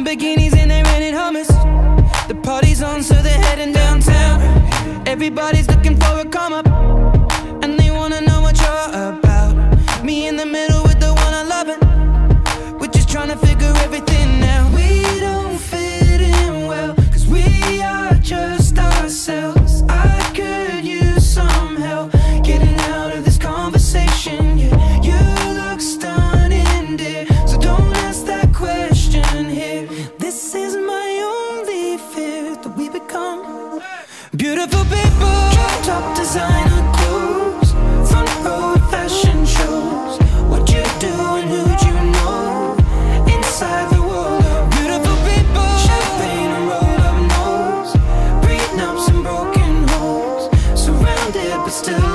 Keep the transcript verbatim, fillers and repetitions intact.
Lamborghinis and they're renting hummus. The party's on, so they're heading downtown. Everybody's looking for a come up, and they wanna know what you're about. Me in the middle with the one I love it. We're just trying to figure everything out. We don't fit in well, cause we are just ourselves. I could use some help getting out of this conversation. Yeah, you look stunning, dear, so don't ask that question here. This is my only fear, that we become beautiful people. Top designer clothes, front row fashion shows. What you do and who'd you know? Inside the world of beautiful people. Champagne and rolled up nose, prenups and broken homes. Surrounded but still